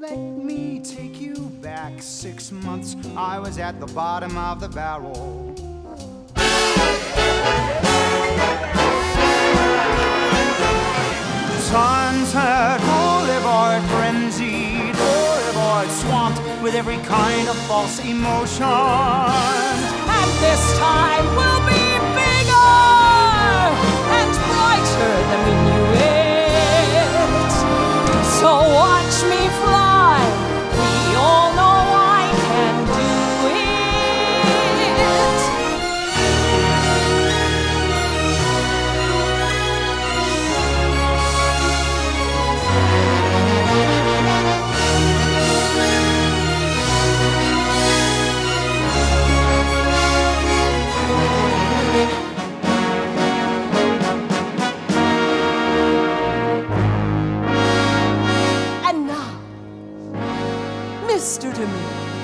Let me take you back 6 months. I was at the bottom of the barrel. Sunset Boulevard frenzied, Boulevard swamped with every kind of false emotion. And this time we'll be bigger and brighter than we knew it. So watch me fly, we all know I can do it. And now, Mr. DeMille,